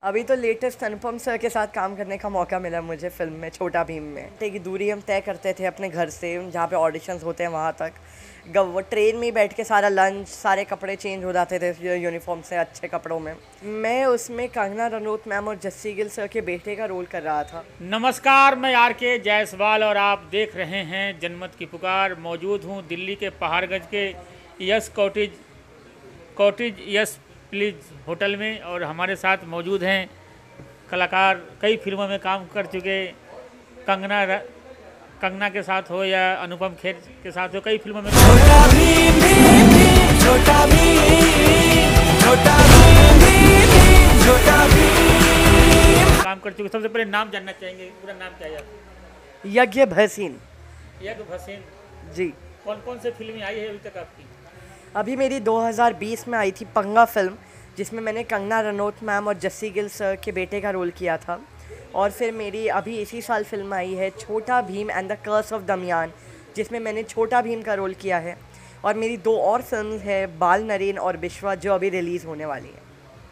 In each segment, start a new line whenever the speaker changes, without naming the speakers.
अभी तो लेटेस्ट अनुपम सर के साथ काम करने का मौका मिला मुझे फिल्म में छोटा भीम में। की दूरी हम तय करते थे अपने घर से जहाँ पे ऑडिशंस होते हैं वहाँ तक। वो ट्रेन में ही बैठ के सारा लंच सारे कपड़े चेंज हो जाते थे यूनिफॉर्म से अच्छे कपड़ों में। मैं उसमें कंगना रनौत मैम और जस्सी गिल सर के बेटे का रोल कर रहा था।
नमस्कार, मैं आर.के. जायसवाल और आप देख रहे हैं जनमत की पुकार। मौजूद हूँ दिल्ली के पहाड़गंज के yes cottage yes please hotel में और हमारे साथ मौजूद हैं कलाकार, कई फिल्मों में काम कर चुके। कंगना के साथ हो या अनुपम खेर के साथ हो, कई फिल्मों में
छोटा भीम भीम भीम छोटा भीम छोटा भीम भीम भीम छोटा भीम
काम कर चुके। सबसे पहले नाम जानना चाहेंगे, पूरा नाम क्या है आपका?
यज्ञ भसीन।
यज्ञ भसीन
जी।
कौन कौन से फिल्में आई है अभी तक आपकी?
अभी मेरी 2020 में आई थी पंगा फिल्म, जिसमें मैंने कंगना रनौत मैम और जस्सी गिल सर के बेटे का रोल किया था। और फिर मेरी अभी इसी साल फिल्म आई है Chhota Bheem and the curse of Damyaan, जिसमें मैंने छोटा भीम का रोल किया है। और मेरी 2 और फिल्म है बाल नरेन और बिश्वा, जो अभी रिलीज़ होने वाली है।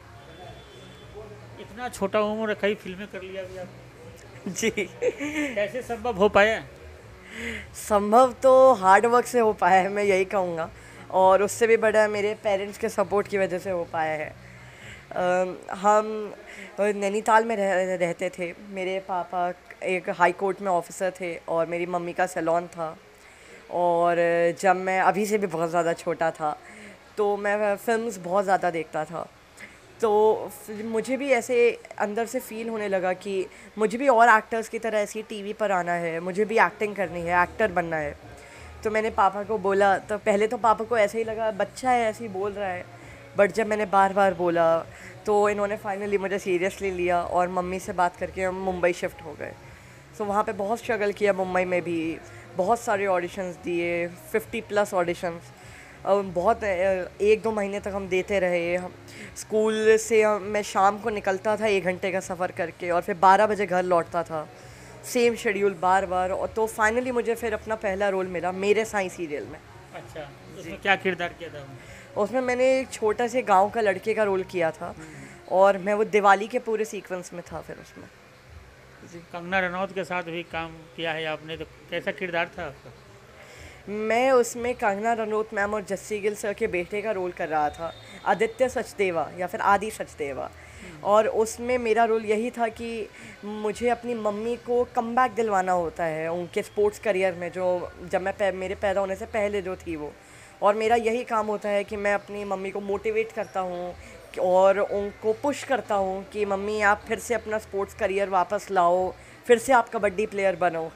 इतना छोटा उम्र कई फिल्में कर लिया अभी आप।
जी।
कैसे संभव हो पाया?
संभव तो हार्ड वर्क से हो पाया है, मैं यही कहूँगा। और उससे भी बड़ा मेरे पेरेंट्स के सपोर्ट की वजह से हो पाया है। हम नैनीताल में रहते थे। मेरे पापा एक हाई कोर्ट में ऑफिसर थे और मेरी मम्मी का सैलून था। और जब मैं अभी से भी बहुत ज़्यादा छोटा था तो मैं फिल्म्स बहुत ज़्यादा देखता था। तो मुझे भी ऐसे अंदर से फ़ील होने लगा कि मुझे भी और एक्टर्स की तरह ऐसी टीवी पर आना है, मुझे भी एक्टिंग करनी है, एक्टर बनना है। तो मैंने पापा को बोला, तो पहले तो पापा को ऐसे ही लगा बच्चा है ऐसे ही बोल रहा है। बट जब मैंने बार बार बोला तो इन्होंने फाइनली मुझे सीरियसली लिया और मम्मी से बात करके हम मुंबई शिफ्ट हो गए। सो वहाँ पे बहुत स्ट्रगल किया मुंबई में भी, बहुत सारे ऑडिशंस दिए, 50+ ऑडिशंस। बहुत 1-2 महीने तक हम देते रहे। हम स्कूल से मैं शाम को निकलता था 1 घंटे का सफ़र करके और फिर 12 बजे घर लौटता था, सेम शेड्यूल बार बार। और तो फाइनली मुझे फिर अपना पहला रोल मिला मेरे साईं सीरियल में।
अच्छा, उसमें क्या किरदार किया था?
उसमें मैंने एक छोटे से गांव का लड़के का रोल किया था और मैं वो दिवाली के पूरे सीक्वेंस में था फिर उसमें।
कंगना रनौत के साथ भी काम किया है आपने, तो कैसा किरदार था आपका?
मैं उसमें कंगना रनौत मैम और जस्सी गिल सर के बेटे का रोल कर रहा था, आदित्य सचदेवा या फिर आदि सचदेवा। और उसमें मेरा रोल यही था कि मुझे अपनी मम्मी को कमबैक दिलवाना होता है उनके स्पोर्ट्स करियर में, जो जब मैं मेरे पैदा होने से पहले जो थी वो। और मेरा यही काम होता है कि मैं अपनी मम्मी को मोटिवेट करता हूँ और उनको पुश करता हूँ कि मम्मी आप फिर से अपना स्पोर्ट्स करियर वापस लाओ, फिर से आप कबड्डी प्लेयर बनो।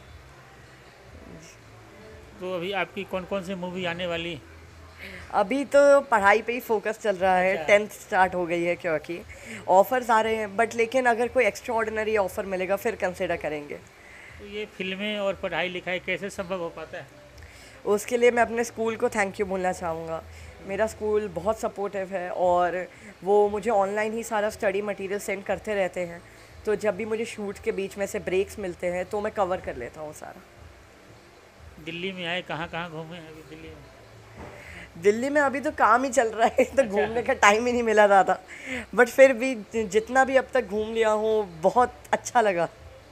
तो अभी आपकी कौन कौन सी मूवी आने वाली?
अभी तो पढ़ाई पे ही फोकस चल रहा है।
अच्छा।
10th स्टार्ट हो गई है क्योंकि ऑफ़र्स आ रहे हैं, बट लेकिन अगर कोई एक्स्ट्रा ऑर्डिनरी ऑफ़र मिलेगा फिर कंसिडर करेंगे।
तो ये फिल्में और पढ़ाई लिखाई कैसे संभव हो पाता है?
उसके लिए मैं अपने स्कूल को थैंक यू बोलना चाहूँगा। मेरा स्कूल बहुत सपोर्टिव है और वो मुझे ऑनलाइन ही सारा स्टडी मटेरियल सेंड करते रहते हैं। तो जब भी मुझे शूट के बीच में से ब्रेक्स मिलते हैं तो मैं कवर कर लेता हूँ सारा।
दिल्ली में आए, कहाँ कहाँ घूमे हैं अभी दिल्ली में?
दिल्ली में अभी तो काम ही चल रहा है तो घूमने का टाइम ही नहीं मिला ज़्यादा। बट फिर भी जितना भी अब तक घूम लिया हूँ बहुत अच्छा लगा।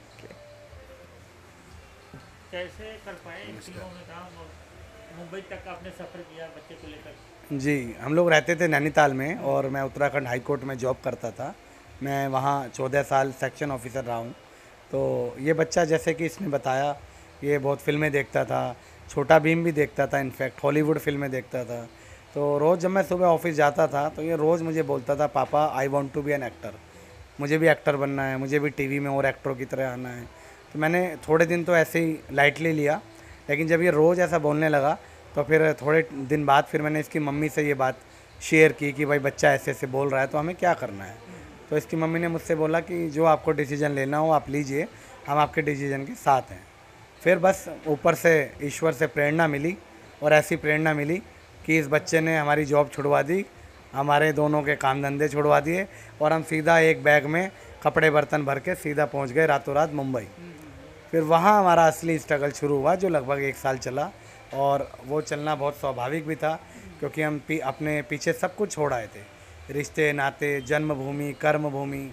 कैसे कर पाए इन फिल्मों में काम और मुंबई तक आपने सफ़र किया बच्चे को लेकर?
जी, हम लोग रहते थे नैनीताल में और मैं उत्तराखंड हाई कोर्ट में जॉब करता था। मैं वहाँ 14 साल सेक्शन ऑफिसर रहा हूँ। तो ये बच्चा जैसे कि इसने बताया, ये बहुत फिल्में देखता था, छोटा भीम भी देखता था, इनफैक्ट हॉलीवुड फिल्में देखता था। तो रोज़ जब मैं सुबह ऑफिस जाता था तो ये रोज़ मुझे बोलता था, पापा I want to be an actor, मुझे भी एक्टर बनना है, मुझे भी टीवी में और एक्टरों की तरह आना है। तो मैंने थोड़े दिन तो ऐसे ही लाइटली लिया, लेकिन जब ये रोज़ ऐसा बोलने लगा तो फिर थोड़े दिन बाद फिर मैंने इसकी मम्मी से ये बात शेयर की कि भाई बच्चा ऐसे ऐसे बोल रहा है तो हमें क्या करना है। तो इसकी मम्मी ने मुझसे बोला कि जो आपको डिसीजन लेना हो आप लीजिए, हम आपके डिसीजन के साथ हैं। फिर बस ऊपर से ईश्वर से प्रेरणा मिली और ऐसी प्रेरणा मिली कि इस बच्चे ने हमारी जॉब छुड़वा दी, हमारे दोनों के काम धंधे छुड़वा दिए और हम सीधा एक बैग में कपड़े बर्तन भर के सीधा पहुंच गए रातों रात मुंबई। फिर वहाँ हमारा असली स्ट्रगल शुरू हुआ जो लगभग 1 साल चला और वो चलना बहुत स्वाभाविक भी था क्योंकि हम अपने पीछे सब कुछ छोड़ आए थे, रिश्ते नाते, जन्मभूमि, कर्मभूमि,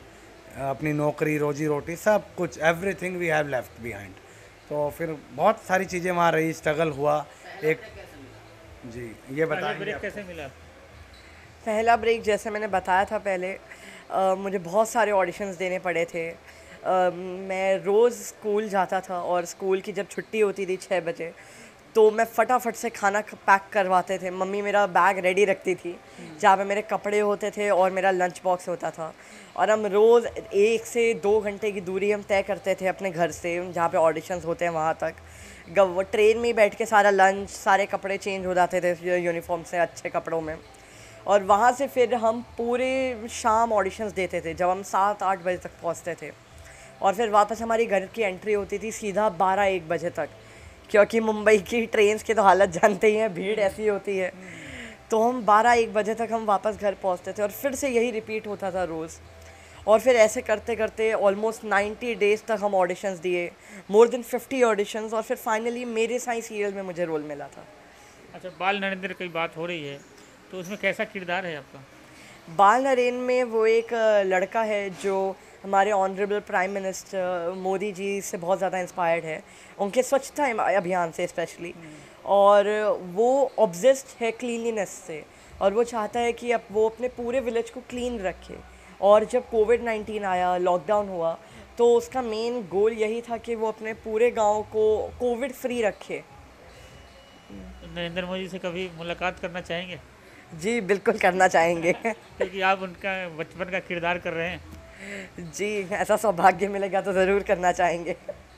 अपनी नौकरी रोजी रोटी सब कुछ everything we have left behind. तो फिर बहुत सारी चीज़ें वहाँ रही, स्ट्रगल हुआ एक। जी ये
पहले
बताएंगे
ब्रेक
आप?
कैसे मिला?
पहला ब्रेक जैसे मैंने बताया था पहले, मुझे बहुत सारे ऑडिशंस देने पड़े थे। मैं रोज़ स्कूल जाता था और स्कूल की जब छुट्टी होती थी 6 बजे, तो मैं फटाफट से खाना पैक करवाते थे। मम्मी मेरा बैग रेडी रखती थी जहाँ पे मेरे कपड़े होते थे और मेरा लंच बॉक्स होता था। और हम रोज़ 1 से 2 घंटे की दूरी हम तय करते थे अपने घर से जहाँ पे ऑडिशंस होते हैं वहाँ तक। वो ट्रेन में ही बैठ के सारा लंच, सारे कपड़े चेंज हो जाते थे यूनिफॉर्म से अच्छे कपड़ों में। और वहाँ से फिर हम पूरे शाम ऑडिशंस देते थे, जब हम 7-8 बजे तक पहुँचते थे। और फिर वापस हमारी घर की एंट्री होती थी सीधा 12-1 बजे तक, क्योंकि मुंबई की ट्रेन्स की तो हालत जानते ही हैं, भीड़ ऐसी होती है। तो हम 12-1 बजे तक हम वापस घर पहुँचते थे और फिर से यही रिपीट होता था रोज़। और फिर ऐसे करते करते ऑलमोस्ट 90 डेज़ तक हम ऑडिशंस दिए, मोर देन 50 ऑडिशंस। और फिर फाइनली मेरे साई सीरियल में मुझे रोल मिला था।
अच्छा, बाल नरेंद्र की बात हो रही है, तो उसमें कैसा किरदार है आपका?
बाल नरेन में वो एक लड़का है जो हमारे honourable prime minister Modi ji से बहुत ज़्यादा इंस्पायर्ड है, उनके स्वच्छता अभियान से स्पेशली। और वो ऑब्सेस्ड है क्लीनलीनेस से, और वो चाहता है कि अब वो अपने पूरे विलेज को क्लीन रखे। और जब कोविड-19 आया, लॉकडाउन हुआ, तो उसका मेन गोल यही था कि वो अपने पूरे गांव को कोविड फ्री रखे।
नरेंद्र मोदी से कभी मुलाकात करना चाहेंगे?
जी बिल्कुल करना चाहेंगे।
क्योंकि आप उनका बचपन का किरदार कर रहे हैं।
जी, ऐसा सौभाग्य मिलेगा तो ज़रूर करना चाहेंगे।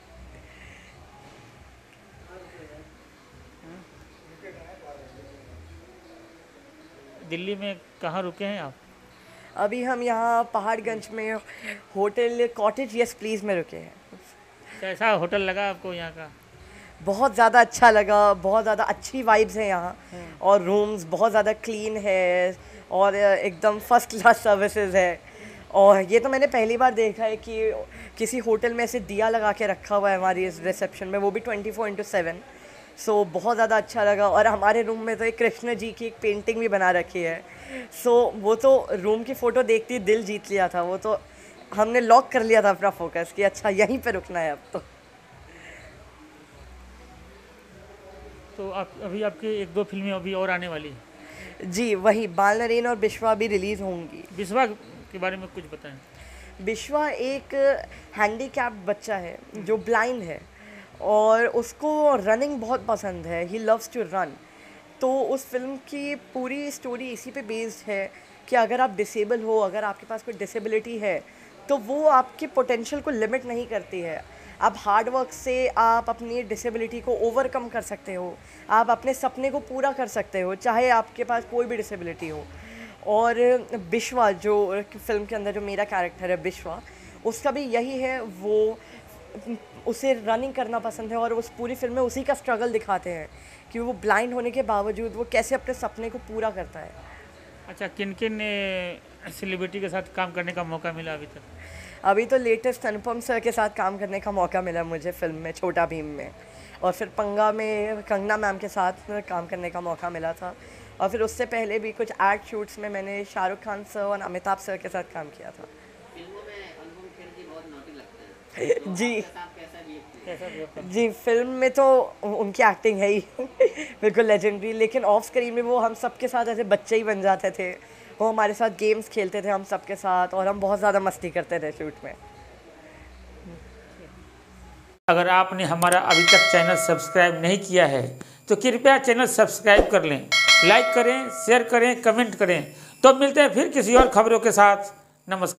दिल्ली में कहाँ रुके हैं आप?
अभी हम यहाँ पहाड़गंज में होटल कॉटेज यस प्लीज़ में रुके हैं।
कैसा होटल लगा आपको यहाँ का?
बहुत ज़्यादा अच्छा लगा, बहुत ज़्यादा अच्छी वाइब्स हैं यहाँ, और रूम्स बहुत ज़्यादा क्लीन है और एकदम फर्स्ट क्लास सर्विसेज है। और ये तो मैंने पहली बार देखा है कि किसी होटल में ऐसे दिया लगा के रखा हुआ है हमारी इस रिसेप्शन में, वो भी 24/7। सो बहुत ज़्यादा अच्छा लगा। और हमारे रूम में तो एक कृष्ण जी की एक पेंटिंग भी बना रखी है। सो वो तो रूम की फ़ोटो देखती दिल जीत लिया था। वो तो हमने लॉक कर लिया था अपना फोकस कि अच्छा यहीं पे रुकना है अब
तो आप अभी आपकी 1-2 फिल्में अभी और आने वाली हैं।
जी वही बाल नरेन और बिश्वा भी रिलीज़ होंगी।
बिस्वा के बारे में कुछ बताएं।
बिश्वा एक हैंडीकैप्ड बच्चा है जो ब्लाइंड है, और उसको रनिंग बहुत पसंद है, ही लव्स टू रन। तो उस फिल्म की पूरी स्टोरी इसी पे बेस्ड है कि अगर आप डिसेबल हो, अगर आपके पास कोई डिसेबिलिटी है, तो वो आपके पोटेंशियल को लिमिट नहीं करती है। आप हार्ड वर्क से आप अपनी डिसेबिलिटी को ओवरकम कर सकते हो, आप अपने सपने को पूरा कर सकते हो, चाहे आपके पास कोई भी डिसेबिलिटी हो। और बिश्वा जो फिल्म के अंदर जो मेरा कैरेक्टर है बिश्वा, उसका भी यही है, वो उसे रनिंग करना पसंद है और उस पूरी फिल्म में उसी का स्ट्रगल दिखाते हैं कि वो ब्लाइंड होने के बावजूद वो कैसे अपने सपने को पूरा करता है।
अच्छा, किन किन सेलिब्रिटी के साथ काम करने का मौका मिला अभी तक?
अभी तो लेटेस्ट अनुपम सर के साथ काम करने का मौका मिला मुझे फिल्म में छोटा भीम में, और फिर पंगा में कंगना मैम के साथ काम करने का मौका मिला था। और फिर उससे पहले भी कुछ एड शूट्स में मैंने शाहरुख खान सर और अमिताभ सर के साथ काम किया था।
फिल्मों में अनुपम खेर जी बहुत नॉटी लगते हैं।
जी
आप कैसा भी
जी, फिल्म में तो उनकी एक्टिंग है ही बिल्कुल लेजेंडरी, लेकिन ऑफ स्क्रीन में वो हम सबके साथ ऐसे बच्चे ही बन जाते थे। वो हमारे साथ गेम्स खेलते थे हम सबके साथ, और हम बहुत ज़्यादा मस्ती करते थे शूट में।
अगर आपने हमारा अभी तक चैनल सब्सक्राइब नहीं किया है तो कृपया चैनल सब्सक्राइब कर लें, लाइक करें, शेयर करें, कमेंट करें। तो मिलते हैं फिर किसी और खबरों के साथ। नमस्कार।